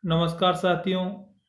नमस्कार साथियों।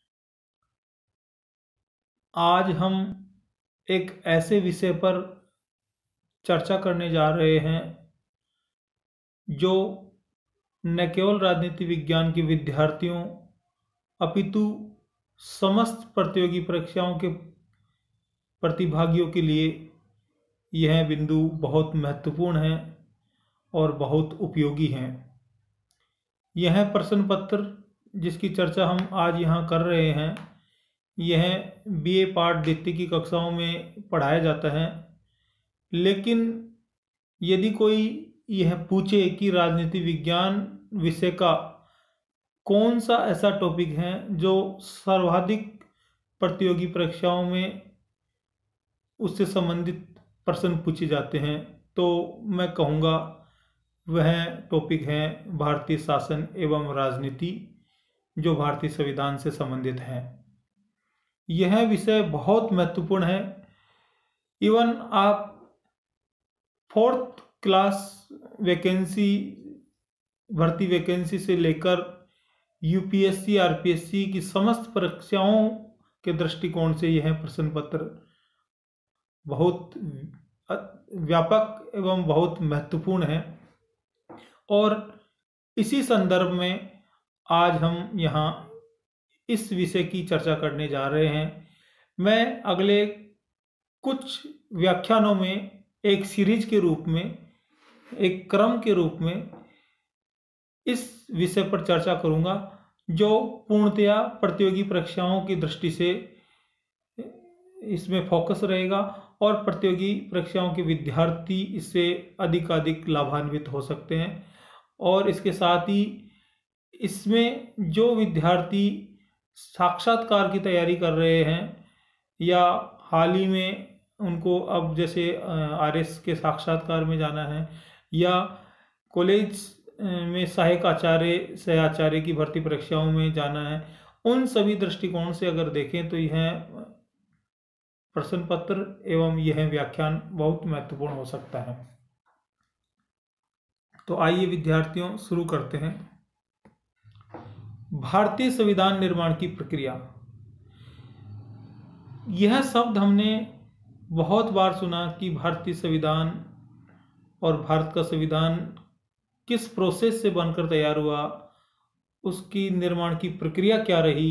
आज हम एक ऐसे विषय पर चर्चा करने जा रहे हैं जो न केवल राजनीति विज्ञान के विद्यार्थियों अपितु समस्त प्रतियोगी परीक्षाओं के प्रतिभागियों के लिए यह बिंदु बहुत महत्वपूर्ण है और बहुत उपयोगी हैं। यह प्रश्न पत्र जिसकी चर्चा हम आज यहाँ कर रहे हैं, यह बीए पाठ द्वितीय की कक्षाओं में पढ़ाया जाता है। लेकिन यदि कोई यह पूछे कि राजनीति विज्ञान विषय का कौन सा ऐसा टॉपिक है जो सर्वाधिक प्रतियोगी परीक्षाओं में उससे संबंधित प्रश्न पूछे जाते हैं, तो मैं कहूँगा वह टॉपिक है भारतीय शासन एवं राजनीति, जो भारतीय संविधान से संबंधित है। यह विषय बहुत महत्वपूर्ण है। इवन आप 4th क्लास वैकेंसी भर्ती वैकेंसी से लेकर यूपीएससी आरपीएससी की समस्त परीक्षाओं के दृष्टिकोण से यह प्रश्न पत्र बहुत व्यापक एवं बहुत महत्वपूर्ण है। और इसी संदर्भ में आज हम यहाँ इस विषय की चर्चा करने जा रहे हैं। मैं अगले कुछ व्याख्यानों में एक सीरीज के रूप में, एक क्रम के रूप में इस विषय पर चर्चा करूंगा, जो पूर्णतया प्रतियोगी परीक्षाओं की दृष्टि से इसमें फोकस रहेगा और प्रतियोगी परीक्षाओं के विद्यार्थी इससे अधिकाधिक लाभान्वित हो सकते हैं। और इसके साथ ही इसमें जो विद्यार्थी साक्षात्कार की तैयारी कर रहे हैं या हाल ही में उनको अब जैसे आरएस के साक्षात्कार में जाना है या कॉलेज में सहायक आचार्य सहआचार्य की भर्ती परीक्षाओं में जाना है, उन सभी दृष्टिकोण से अगर देखें तो यह प्रश्न पत्र एवं यह व्याख्यान बहुत महत्वपूर्ण हो सकता है। तो आइए विद्यार्थियों शुरू करते हैं। भारतीय संविधान निर्माण की प्रक्रिया, यह शब्द हमने बहुत बार सुना कि भारतीय संविधान और भारत का संविधान किस प्रोसेस से बनकर तैयार हुआ, उसकी निर्माण की प्रक्रिया क्या रही।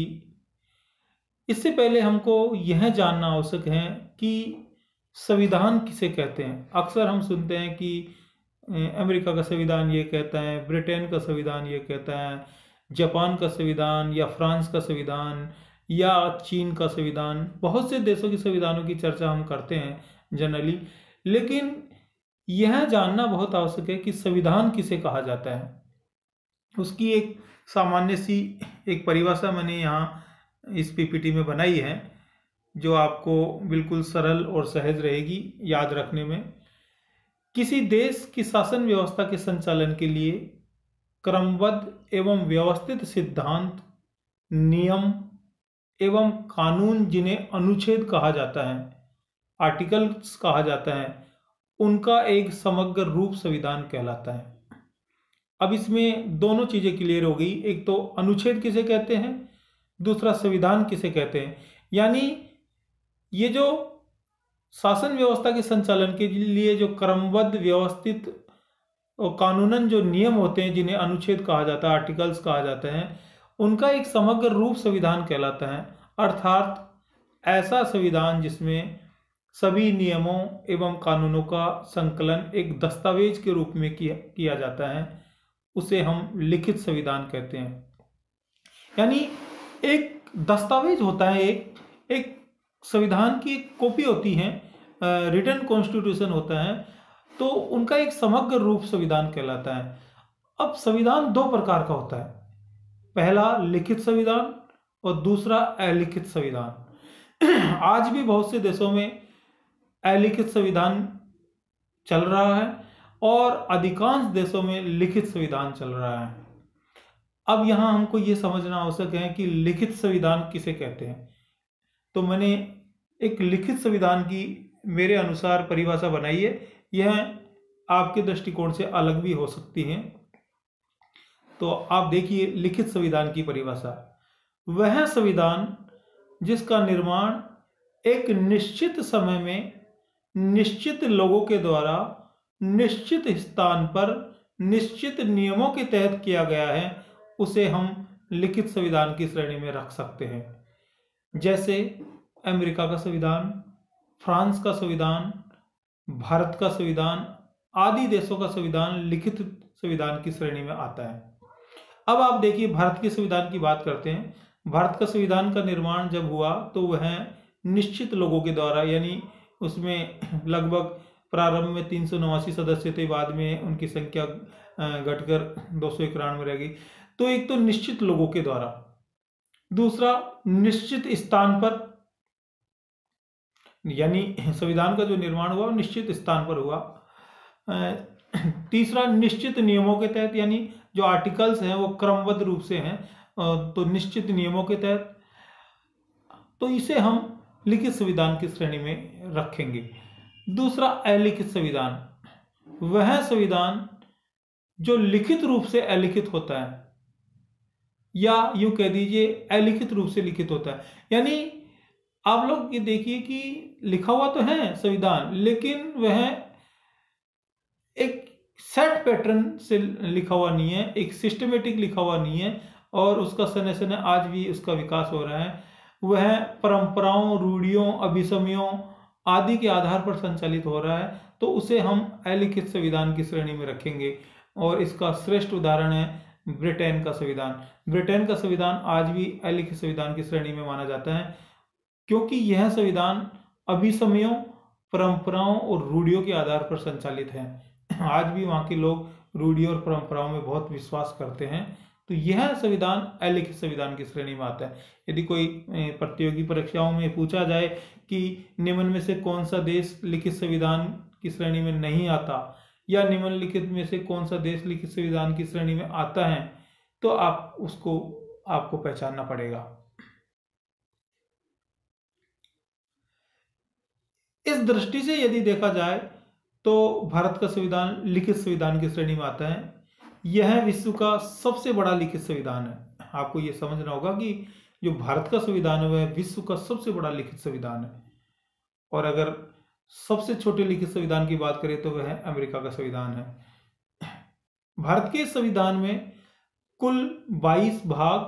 इससे पहले हमको यह जानना आवश्यक है कि संविधान किसे कहते हैं। अक्सर हम सुनते हैं कि अमेरिका का संविधान ये कहता है, ब्रिटेन का संविधान ये कहता है, जापान का संविधान या फ्रांस का संविधान या चीन का संविधान। बहुत से देशों के संविधानों की चर्चा हम करते हैं जनरली, लेकिन यह जानना बहुत आवश्यक है कि संविधान किसे कहा जाता है। उसकी एक सामान्य सी एक परिभाषा मैंने यहाँ इस पीपीटी में बनाई है, जो आपको बिल्कुल सरल और सहज रहेगी याद रखने में। किसी देश की शासन व्यवस्था के संचालन के लिए क्रमबद्ध एवं व्यवस्थित सिद्धांत, नियम एवं कानून, जिन्हें अनुच्छेद कहा जाता है, आर्टिकल्स कहा जाता है, उनका एक समग्र रूप संविधान कहलाता है। अब इसमें दोनों चीजें क्लियर हो गई, एक तो अनुच्छेद किसे कहते हैं, दूसरा संविधान किसे कहते हैं। यानी ये जो शासन व्यवस्था के संचालन के लिए जो क्रमबद्ध व्यवस्थित और कानूनन जो नियम होते हैं, जिन्हें अनुच्छेद कहा जाता है, आर्टिकल्स कहा जाता है, उनका एक समग्र रूप संविधान कहलाता है। अर्थात ऐसा संविधान जिसमें सभी नियमों एवं कानूनों का संकलन एक दस्तावेज के रूप में किया जाता है, उसे हम लिखित संविधान कहते हैं। यानी एक दस्तावेज होता है, एक संविधान की एक कॉपी होती है, रिटन कॉन्स्टिट्यूशन होता है, तो उनका एक समग्र रूप संविधान कहलाता है। अब संविधान दो प्रकार का होता है, पहला लिखित संविधान और दूसरा अलिखित संविधान। आज भी बहुत से देशों में अलिखित संविधान चल रहा है और अधिकांश देशों में लिखित संविधान चल रहा है। अब यहां हमको ये समझना आवश्यक है कि लिखित संविधान किसे कहते हैं। तो मैंने एक लिखित संविधान की मेरे अनुसार परिभाषा बनाई है। यह आपके दृष्टिकोण से अलग भी हो सकती हैं। तो आप देखिए लिखित संविधान की परिभाषा, वह संविधान जिसका निर्माण एक निश्चित समय में निश्चित लोगों के द्वारा निश्चित स्थान पर निश्चित नियमों के तहत किया गया है, उसे हम लिखित संविधान की श्रेणी में रख सकते हैं। जैसे अमेरिका का संविधान, फ्रांस का संविधान, भारत का संविधान आदि देशों का संविधान लिखित संविधान की श्रेणी में आता है। अब आप देखिए, भारत के संविधान की बात करते हैं। भारत का संविधान का निर्माण जब हुआ तो वह निश्चित लोगों के द्वारा, यानी उसमें लगभग प्रारंभ में 389 सदस्य थे, बाद में उनकी संख्या घटकर 291 रह गई। तो एक तो निश्चित लोगों के द्वारा, दूसरा निश्चित स्थान पर, यानी संविधान का जो निर्माण हुआ निश्चित स्थान पर हुआ। तीसरा निश्चित नियमों के तहत, यानी जो आर्टिकल्स हैं वो क्रमबद्ध रूप से हैं, तो निश्चित नियमों के तहत, तो इसे हम लिखित संविधान की श्रेणी में रखेंगे। दूसरा अलिखित संविधान, वह संविधान जो लिखित रूप से अलिखित होता है, या यूं कह दीजिए अलिखित रूप से लिखित होता है। यानी आप लोग ये देखिए कि लिखा हुआ तो है संविधान, लेकिन वह एक सेट पैटर्न से लिखा हुआ नहीं है, एक सिस्टमेटिक लिखा हुआ नहीं है, और उसका सने सने आज भी उसका विकास हो रहा है। वह परंपराओं, रूढ़ियों, अभिसमयों आदि के आधार पर संचालित हो रहा है, तो उसे हम अलिखित संविधान की श्रेणी में रखेंगे। और इसका श्रेष्ठ उदाहरण है ब्रिटेन का संविधान। ब्रिटेन का संविधान आज भी अलिखित संविधान की श्रेणी में माना जाता है, क्योंकि यह संविधान अभिसमयों, परंपराओं और रूढ़ियों के आधार पर संचालित है। आज भी वहाँ के लोग रूढ़ियों और परंपराओं में बहुत विश्वास करते हैं, तो यह संविधान अलिखित संविधान की श्रेणी में आता है। यदि कोई प्रतियोगी परीक्षाओं में पूछा जाए कि निम्न में से कौन सा देश लिखित संविधान की श्रेणी में नहीं आता, या निम्नलिखित में से कौन सा देश लिखित संविधान की श्रेणी में आता है, तो आपको पहचानना पड़ेगा। इस दृष्टि से यदि देखा जाए तो भारत का संविधान लिखित संविधान की श्रेणी में आता है। यह विश्व का सबसे बड़ा लिखित संविधान है। आपको यह समझना होगा कि जो भारत का संविधान है वह विश्व का सबसे बड़ा लिखित संविधान है। और अगर सबसे छोटे लिखित संविधान की बात करें तो वह अमेरिका का संविधान है। भारत के संविधान में कुल 22 भाग,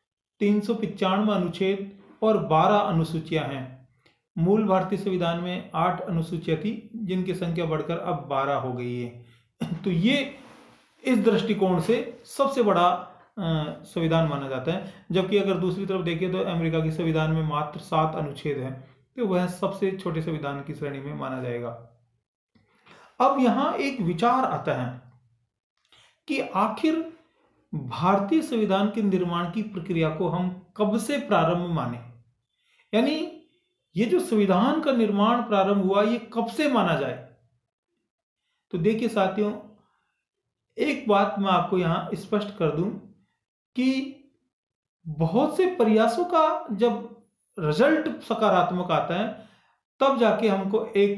395 अनुच्छेद और 12 अनुसूचियां हैं। मूल भारतीय संविधान में 8 अनुसूचियां थी, जिनकी संख्या बढ़कर अब 12 हो गई है। तो ये इस दृष्टिकोण से सबसे बड़ा संविधान माना जाता है। जबकि अगर दूसरी तरफ देखें तो अमेरिका के संविधान में मात्र 7 अनुच्छेद हैं, तो वह सबसे छोटे संविधान की श्रेणी में माना जाएगा। अब यहां एक विचार आता है कि आखिर भारतीय संविधान के निर्माण की प्रक्रिया को हम कब से प्रारंभ माने, यानी ये जो संविधान का निर्माण प्रारंभ हुआ ये कब से माना जाए। तो देखिए साथियों, एक बात मैं आपको यहां स्पष्ट कर दूं कि बहुत से प्रयासों का जब रिजल्ट सकारात्मक आता है तब जाके हमको एक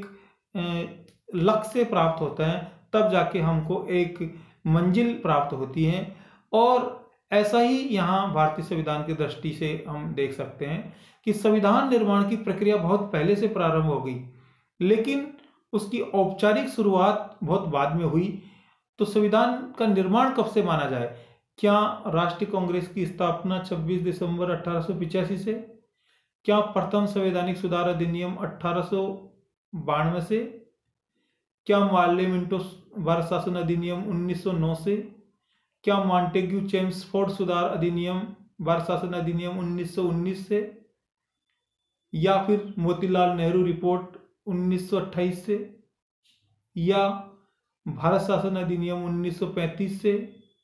लक्ष्य प्राप्त होता है, तब जाके हमको एक मंजिल प्राप्त होती है। और ऐसा ही यहाँ भारतीय संविधान की दृष्टि से हम देख सकते हैं कि संविधान निर्माण की प्रक्रिया बहुत पहले से प्रारंभ हो गई, लेकिन उसकी औपचारिक शुरुआत बहुत बाद में हुई। तो संविधान का निर्माण कब से माना जाए? क्या राष्ट्रीय कांग्रेस की स्थापना 26 दिसंबर 1885 से? क्या प्रथम संवैधानिक सुधार अधिनियम 1892 से? क्या मार्ले मिंटो भारत शासन अधिनियम 1909 से? क्या मॉन्टेग्यू चेम्सफोर्ड सुधार अधिनियम भारत शासन अधिनियम 1919 से? या फिर मोतीलाल नेहरू रिपोर्ट 1928 से? या भारत शासन अधिनियम 1935 से?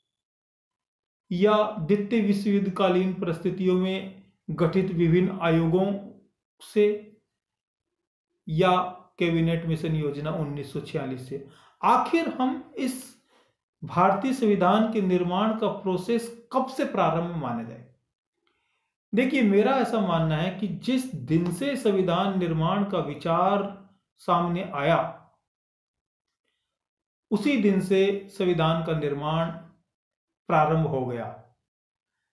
या द्वितीय विश्व युद्ध कालीन परिस्थितियों में गठित विभिन्न आयोगों से? या कैबिनेट मिशन योजना 1946 से? आखिर हम इस भारतीय संविधान के निर्माण का प्रोसेस कब से प्रारंभ माना जाए? देखिए, मेरा ऐसा मानना है कि जिस दिन से संविधान निर्माण का विचार सामने आया उसी दिन से संविधान का निर्माण प्रारंभ हो गया।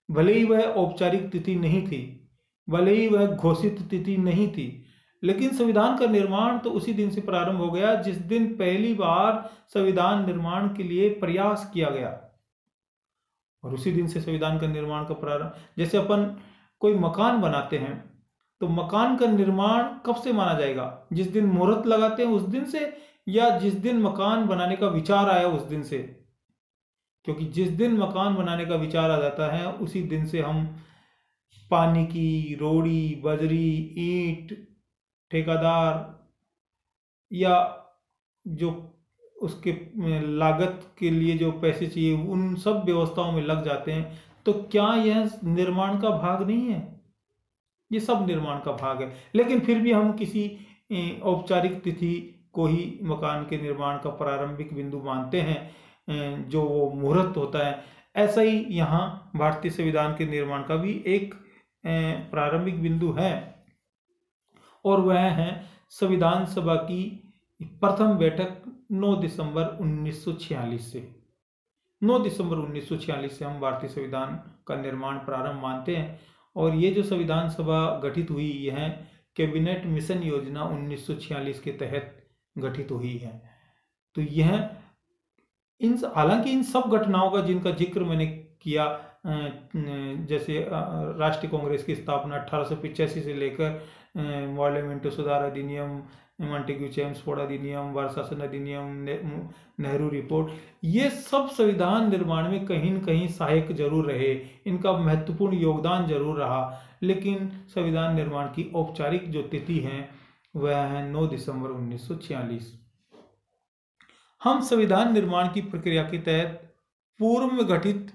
भले ही वह औपचारिक तिथि नहीं थी, भले ही वह घोषित तिथि नहीं थी, लेकिन संविधान का निर्माण तो उसी दिन से प्रारंभ हो गया जिस दिन पहली बार संविधान निर्माण के लिए प्रयास किया गया। और उसी दिन से संविधान का निर्माण का प्रारंभ, जैसे अपन कोई मकान बनाते हैं तो मकान का निर्माण कब से माना जाएगा? जिस दिन मुहूर्त लगाते हैं उस दिन से, या जिस दिन मकान बनाने का विचार आया उस दिन से? क्योंकि जिस दिन मकान बनाने का विचार आ जाता है उसी दिन से हम पानी की रोड़ी, बजरी, ईंट, ठेकेदार या जो उसके लागत के लिए जो पैसे चाहिए उन सब व्यवस्थाओं में लग जाते हैं। तो क्या यह निर्माण का भाग नहीं है? ये सब निर्माण का भाग है। लेकिन फिर भी हम किसी औपचारिक तिथि को ही मकान के निर्माण का प्रारंभिक बिंदु मानते हैं, जो वो मुहूर्त होता है। ऐसा ही यहाँ भारतीय संविधान के निर्माण का भी एक प्रारंभिक बिंदु है, और वह है संविधान सभा की प्रथम बैठक 9 दिसंबर 1946 से। 9 दिसंबर 1946 से हम भारतीय संविधान का निर्माण प्रारंभ मानते हैं। और ये जो संविधान सभा गठित हुई यह कैबिनेट मिशन योजना 1946 के तहत गठित हुई है। तो यह हालांकि इन सब घटनाओं का जिनका जिक्र मैंने किया, जैसे राष्ट्रीय कांग्रेस की स्थापना 1885 से लेकर पार्लियामेंट सुधार अधिनियम, मॉन्टेग्यू चेम्सफोर्ड अधिनियम, भारत शासन अधिनियम, नेहरू रिपोर्ट, ये सब संविधान निर्माण में कहीं न कहीं सहायक जरूर रहे, इनका महत्वपूर्ण योगदान जरूर रहा। लेकिन संविधान निर्माण की औपचारिक जो तिथि है वह है 9 दिसंबर 1946। हम संविधान निर्माण की प्रक्रिया के तहत पूर्व में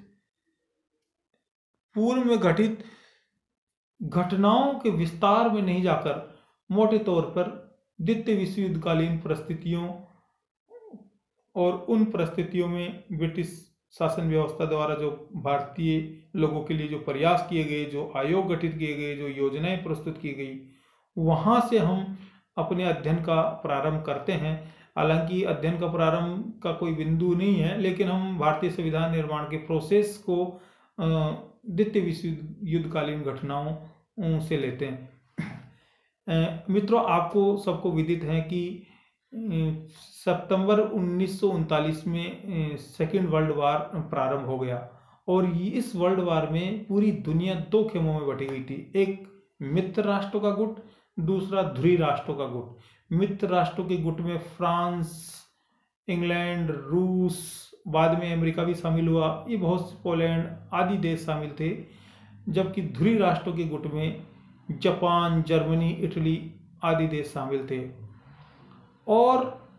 घटित घटनाओं के विस्तार में नहीं जाकर मोटे तौर पर द्वितीय विश्व युद्ध कालीन परिस्थितियों और उन परिस्थितियों में ब्रिटिश शासन व्यवस्था द्वारा जो भारतीय लोगों के लिए जो प्रयास किए गए, जो आयोग गठित किए गए, जो योजनाएं प्रस्तुत की गई, वहां से हम अपने अध्ययन का प्रारंभ करते हैं। हालांकि अध्ययन का प्रारंभ का कोई बिंदु नहीं है, लेकिन हम भारतीय संविधान निर्माण के प्रोसेस को द्वितीय विश्व युद्धकालीन घटनाओं से लेते हैं। मित्रों, आपको सबको विदित है कि सितंबर 1939 में सेकेंड वर्ल्ड वार प्रारंभ हो गया, और इस वर्ल्ड वार में पूरी दुनिया दो खेमों में बटी हुई थी। एक मित्र राष्ट्रों का गुट, दूसरा ध्रुवी राष्ट्रों का गुट। मित्र राष्ट्रों के गुट में फ्रांस, इंग्लैंड, रूस, बाद में अमेरिका भी शामिल हुआ, ये बहुत से पोलैंड आदि देश शामिल थे। जबकि ध्रुवी राष्ट्रों के गुट में जापान, जर्मनी, इटली आदि देश शामिल थे। और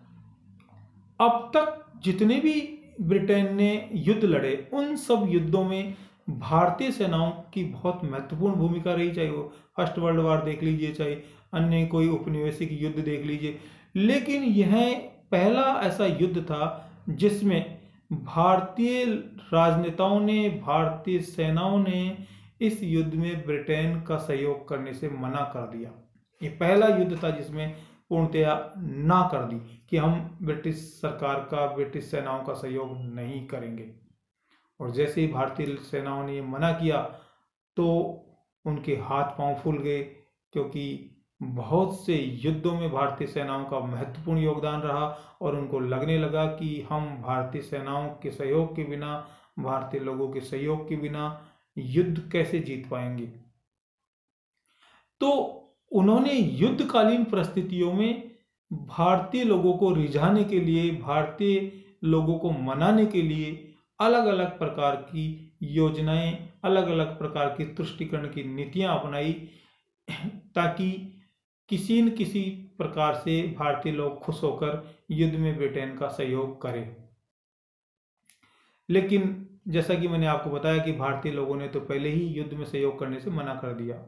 अब तक जितने भी ब्रिटेन ने युद्ध लड़े उन सब युद्धों में भारतीय सेनाओं की बहुत महत्वपूर्ण भूमिका रही, चाहे वो फर्स्ट वर्ल्ड वार देख लीजिए, चाहे अन्य कोई उपनिवेशिक युद्ध देख लीजिए। लेकिन यह पहला ऐसा युद्ध था जिसमें भारतीय राजनेताओं ने, भारतीय सेनाओं ने इस युद्ध में ब्रिटेन का सहयोग करने से मना कर दिया। ये पहला युद्ध था जिसमें पूर्णतया ना कर दी कि हम ब्रिटिश सरकार का, ब्रिटिश सेनाओं का सहयोग नहीं करेंगे। और जैसे ही भारतीय सेनाओं ने ये मना किया तो उनके हाथ पांव फूल गए, क्योंकि बहुत से युद्धों में भारतीय सेनाओं का महत्वपूर्ण योगदान रहा और उनको लगने लगा कि हम भारतीय सेनाओं के सहयोग के बिना, भारतीय लोगों के सहयोग के बिना युद्ध कैसे जीत पाएंगे। तो उन्होंने युद्धकालीन परिस्थितियों में भारतीय लोगों को रिझाने के लिए, भारतीय लोगों को मनाने के लिए अलग अलग प्रकार की योजनाएं, अलग अलग प्रकार की तुष्टीकरण की नीतियां अपनाई, ताकि किसी न किसी प्रकार से भारतीय लोग खुश होकर युद्ध में ब्रिटेन का सहयोग करें। लेकिन जैसा कि मैंने आपको बताया कि भारतीय लोगों ने तो पहले ही युद्ध में सहयोग करने से मना कर दिया।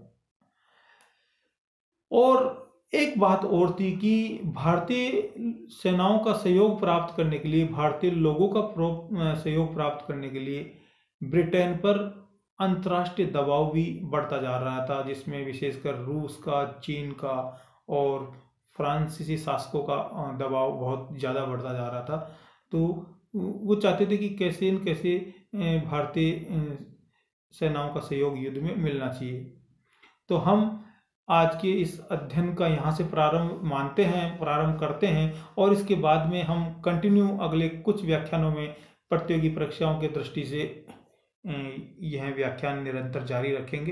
और एक बात और थी कि भारतीय सेनाओं का सहयोग प्राप्त करने के लिए, भारतीय लोगों का सहयोग प्राप्त करने के लिए ब्रिटेन पर अंतर्राष्ट्रीय दबाव भी बढ़ता जा रहा था, जिसमें विशेषकर रूस का, चीन का और फ्रांसीसी शासकों का दबाव बहुत ज़्यादा बढ़ता जा रहा था। तो वो चाहते थे कि कैसे न कैसे भारतीय सेनाओं का सहयोग युद्ध में मिलना चाहिए। तो हम आज के इस अध्ययन का यहाँ से प्रारंभ करते हैं और इसके बाद में हम कंटिन्यू अगले कुछ व्याख्यानों में प्रतियोगी परीक्षाओं की दृष्टि से यह व्याख्यान निरंतर जारी रखेंगे।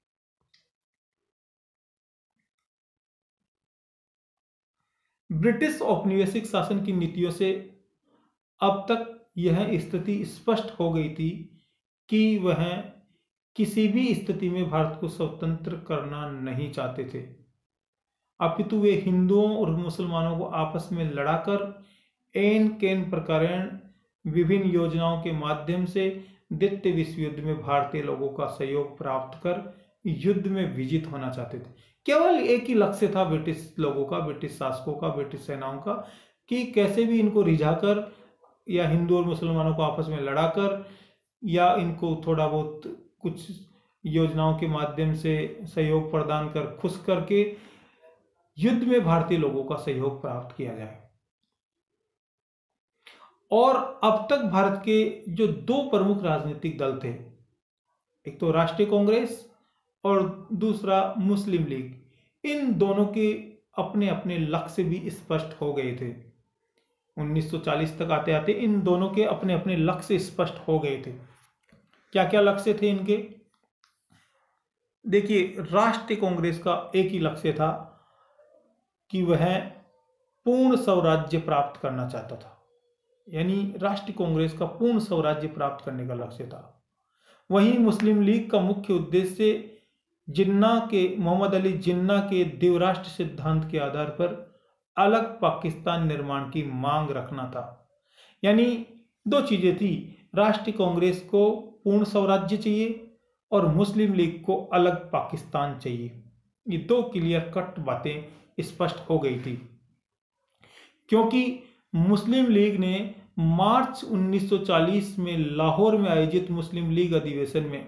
ब्रिटिश औपनिवेशिक शासन की नीतियों से अब तक यह स्थिति स्पष्ट हो गई थी कि वह किसी भी स्थिति में भारत को स्वतंत्र करना नहीं चाहते थे, अपितु वे हिंदुओं और मुसलमानों को आपस में लड़ाकर एन केन प्रकारेण विभिन्न योजनाओं के माध्यम से द्वितीय विश्व युद्ध में भारतीय लोगों का सहयोग प्राप्त कर युद्ध में विजित होना चाहते थे। केवल एक ही लक्ष्य था ब्रिटिश लोगों का, ब्रिटिश शासकों का, ब्रिटिश सेनाओं का, कि कैसे भी इनको रिझाकर या हिंदू और मुसलमानों को आपस में लड़ाकर या इनको थोड़ा बहुत कुछ योजनाओं के माध्यम से सहयोग प्रदान कर खुश करके युद्ध में भारतीय लोगों का सहयोग प्राप्त किया जाए। और अब तक भारत के जो दो प्रमुख राजनीतिक दल थे, एक तो राष्ट्रीय कांग्रेस और दूसरा मुस्लिम लीग, इन दोनों के अपने अपने लक्ष्य भी स्पष्ट हो गए थे। 1940 तक आते आते इन दोनों के अपने अपने लक्ष्य स्पष्ट हो गए थे। क्या क्या लक्ष्य थे इनके? देखिए, राष्ट्रीय कांग्रेस का एक ही लक्ष्य था कि वह पूर्ण स्वराज्य प्राप्त करना चाहता था, यानी राष्ट्रीय कांग्रेस का पूर्ण स्वराज्य प्राप्त करने का लक्ष्य था। वहीं मुस्लिम लीग का मुख्य उद्देश्य मोहम्मद अली जिन्ना के द्विराष्ट्र सिद्धांत के आधार पर अलग पाकिस्तान निर्माण की मांग रखना था। यानी दो चीजें थी, राष्ट्रीय कांग्रेस को पूर्ण स्वराज्य चाहिए और मुस्लिम लीग को अलग पाकिस्तान चाहिए। ये दो क्लियर कट बातें स्पष्ट हो गई थी, क्योंकि मुस्लिम लीग ने मार्च 1940 में लाहौर में आयोजित मुस्लिम लीग अधिवेशन में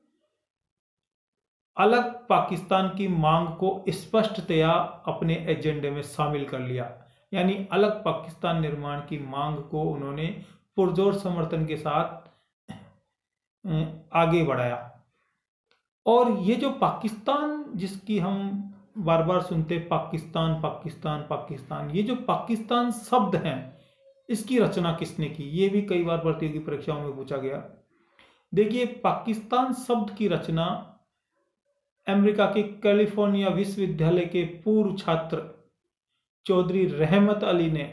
अलग पाकिस्तान की मांग को स्पष्टतया अपने एजेंडे में शामिल कर लिया। यानी अलग पाकिस्तान निर्माण की मांग को उन्होंने पुरजोर समर्थन के साथ आगे बढ़ाया। और ये जो पाकिस्तान, जिसकी हम बार बार सुनते पाकिस्तान पाकिस्तान पाकिस्तान, ये जो पाकिस्तान शब्द हैं, इसकी रचना किसने की? ये भी कई बार प्रतियोगी परीक्षाओं में पूछा गया। देखिए, पाकिस्तान शब्द की रचना अमेरिका के कैलिफोर्निया विश्वविद्यालय के पूर्व छात्र चौधरी रहमत अली ने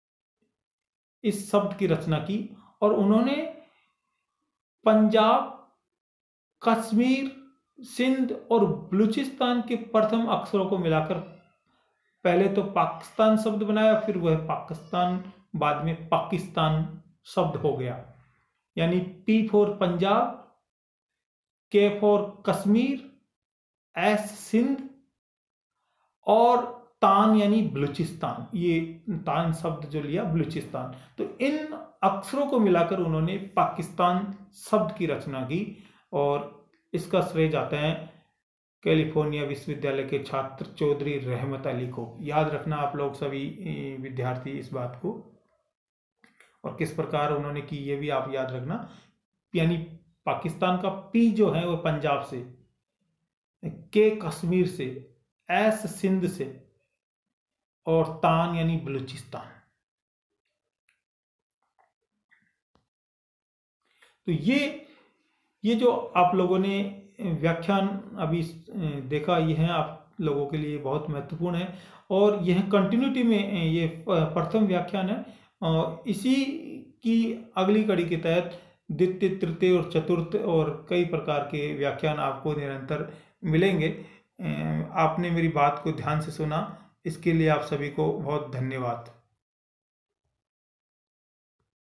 इस शब्द की रचना की और उन्होंने पंजाब, कश्मीर, सिंध और बलूचिस्तान के प्रथम अक्षरों को मिलाकर पहले तो पाकिस्तान शब्द बनाया, फिर वह पाकिस्तान बाद में पाकिस्तान शब्द हो गया। यानी P for Punjab, K for Kashmir, S Sindh और तान यानी बलूचिस्तान, ये तान शब्द जो लिया बलूचिस्तान। तो इन अक्षरों को मिलाकर उन्होंने पाकिस्तान शब्द की रचना की और इसका श्रेय जाता है कैलिफोर्निया विश्वविद्यालय के छात्र चौधरी रहमत अली को। याद रखना आप लोग सभी विद्यार्थी इस बात को, और किस प्रकार उन्होंने की ये भी आप याद रखना। यानी पाकिस्तान का P जो है वो पंजाब से, K कश्मीर से, S सिंध से और तान यानी बलूचिस्तान। तो ये जो आप लोगों ने व्याख्यान अभी देखा, ये है आप लोगों के लिए बहुत महत्वपूर्ण है और यह कंटिन्यूटी में ये प्रथम व्याख्यान है। और इसी की अगली कड़ी के तहत द्वितीय, तृतीय और चतुर्थ और कई प्रकार के व्याख्यान आपको निरंतर मिलेंगे। आपने मेरी बात को ध्यान से सुना, इसके लिए आप सभी को बहुत धन्यवाद।